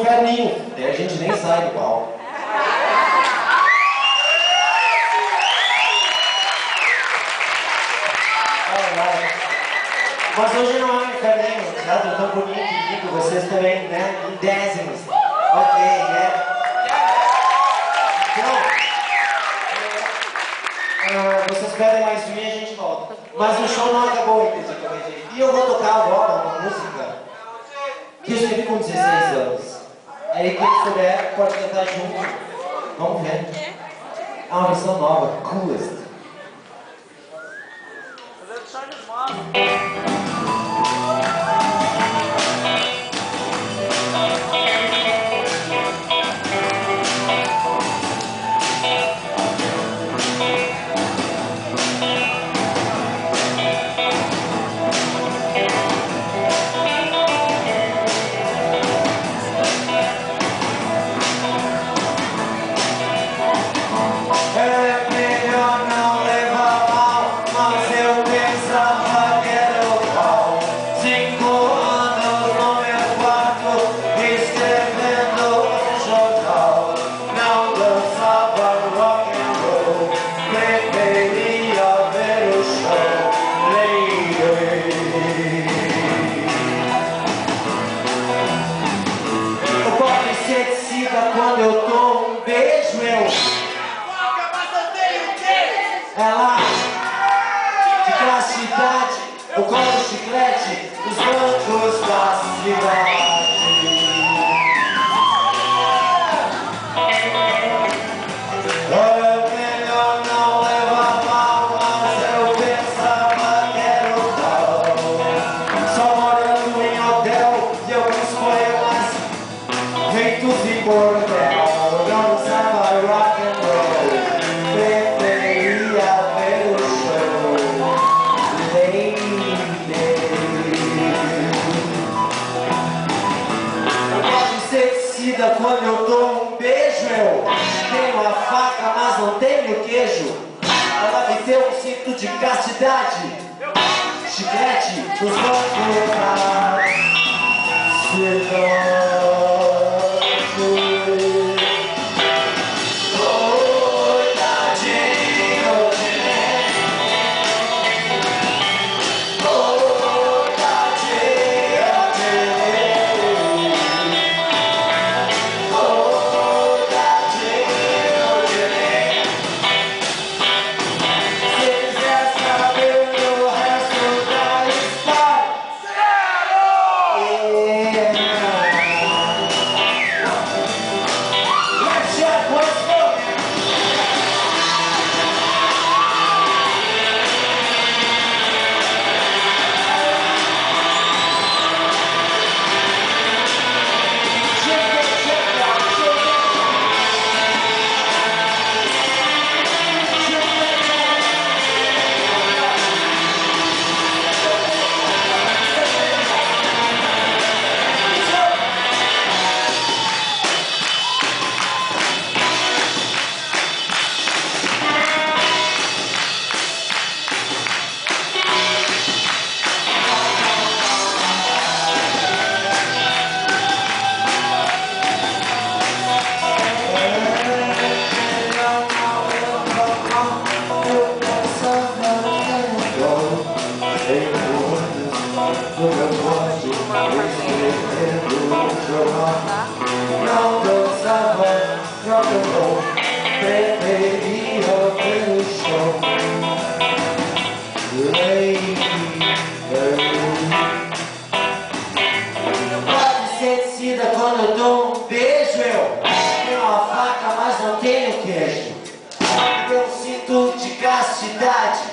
inferninho. Daí a gente nem sai do palco. Mas hoje não é um inferninho, certo? Tão bonito e lindo, vocês também, né? Em décimos. Ok, né? Então, vocês pedem mais de mim e a gente volta. Mas o show não acabou, inclusive. E eu vou tocar agora uma música que eu escrevi com 16 anos. Aí quem souber pode cantar junto. Vamos ver. É uma versão nova, coolest. É melhor não levar mal, mas eu pensava que era o pau. 5 anos no meu quarto, escrevendo um jornal. Não dançava rock and roll, preferia ver o show. Eu boto inseticida quando eu dou um beijo, ela de castidade, eu colo chiclete nos bancos da cidade. É melhor não levar mal, mas eu pensava que era o tal. Só morando em hotel e eu escolho mais feitos e bordel. Não usava rock and roll, preferia ver o show. Eu boto inseticida quando eu dou um beijo. Eu tenho a faca, mas não tenho queijo. Ela me deu um cinto de castidade, chiclete nos bancos da cidade. Não dançava rock and roll, preferia ver o show. Pode ser decida quando eu dou um beijo. Eu tenho uma faca, mas não tenho queijo. Eu sinto de castidade,